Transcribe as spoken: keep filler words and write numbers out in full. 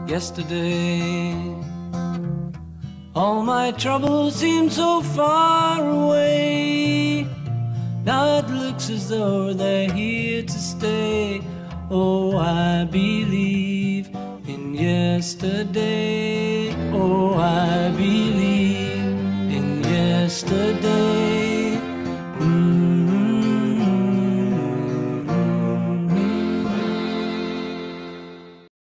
yesterday. All my troubles seem so far away. Now it looks as though they're here to stay. Oh, I believe in yesterday. Oh, I believe in yesterday.